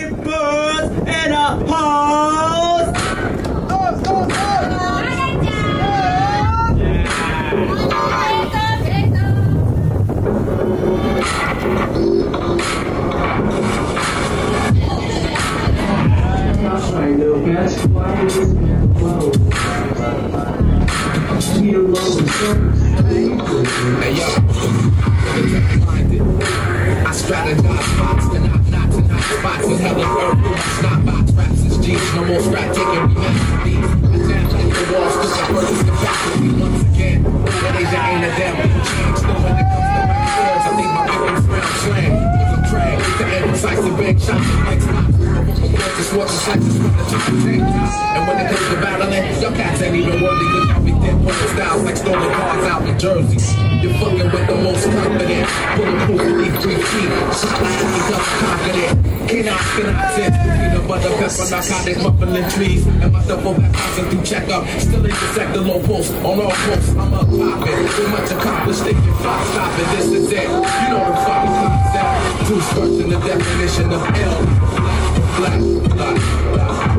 birds and a horse. Right, little guys, why is this man low? Need a low service. Hey yo, I strategize spots to not spots in hell and earth. Snot box raps is G's, no more scrap taking we masterpiece. Now in the walls, this is purchase capacity once again. That ain't a damn change. Still when it comes to rap words, I think my victims round slang. Cause I'm trained to emphasize the big shots and big spots. Just watch the slices from the top tank. And when it comes to battling, your cats ain't even worthy. Cause y'all be dead pulling styles like stolen cars out in Jersey. You're fucking with the most confident. Bulletproof with these 3 feet. Shot like 20 guns confident. Cannot sense. Peanut butter, pepper, narcotics, muffling trees. And my double back passing through checkup. Still intersect the low post. On all posts, I'm up popping. Too much accomplished, they can fly, stop it. This is it. You know the fucking concept. 2 skirts in the definition of L. Black, black, black.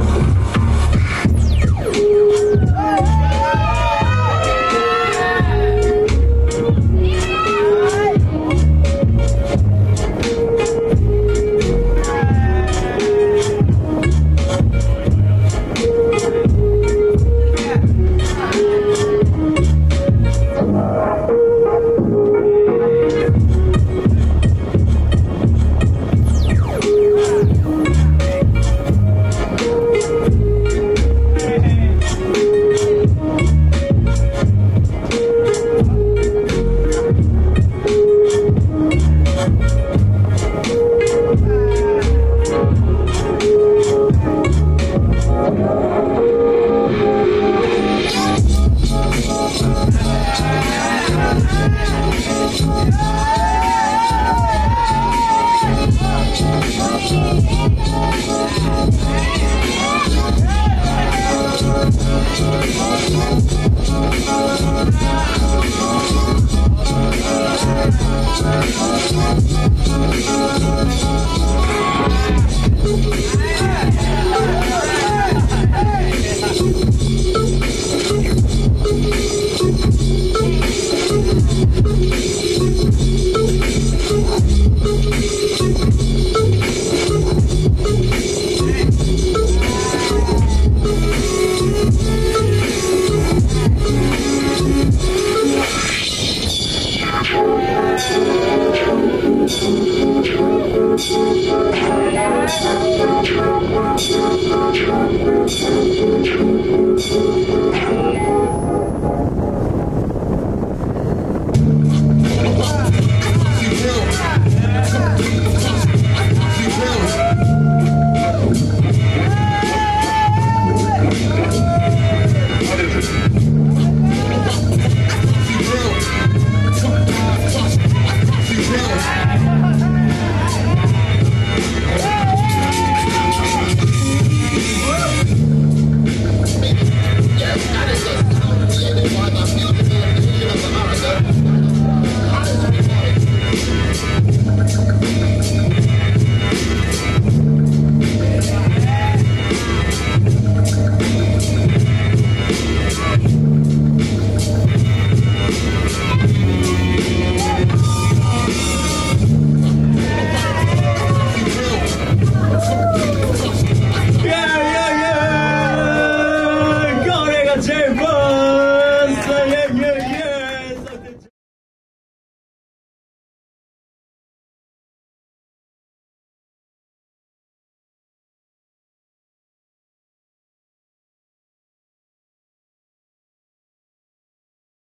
Thank you.